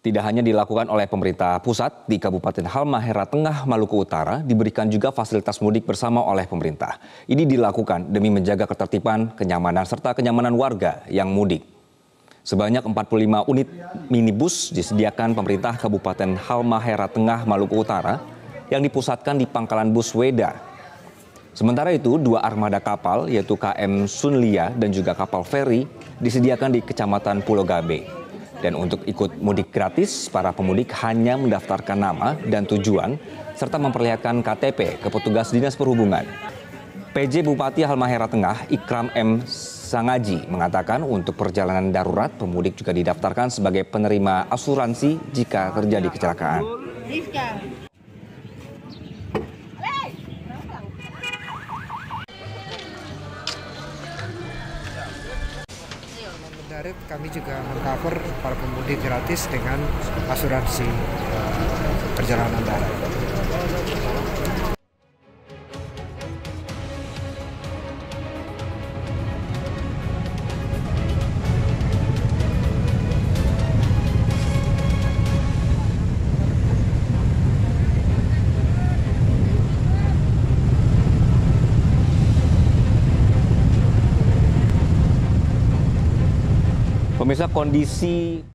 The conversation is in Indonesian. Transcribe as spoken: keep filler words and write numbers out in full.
Tidak hanya dilakukan oleh pemerintah pusat, di Kabupaten Halmahera Tengah, Maluku Utara diberikan juga fasilitas mudik bersama oleh pemerintah. Ini dilakukan demi menjaga ketertiban, kenyamanan, serta kenyamanan warga yang mudik. Sebanyak empat puluh lima unit minibus disediakan pemerintah Kabupaten Halmahera Tengah, Maluku Utara yang dipusatkan di pangkalan bus Weda. Sementara itu, dua armada kapal yaitu K M Sunlia dan juga kapal feri disediakan di Kecamatan Pulau Gabe. Dan untuk ikut mudik gratis, para pemudik hanya mendaftarkan nama dan tujuan serta memperlihatkan K T P ke petugas Dinas Perhubungan. P J Bupati Halmahera Tengah, Ikram M. Sangaji, mengatakan untuk perjalanan darurat, pemudik juga didaftarkan sebagai penerima asuransi jika terjadi kecelakaan. Dari kami juga mengcover para pemudik gratis dengan asuransi uh, perjalanan darat. Pemirsa, kondisi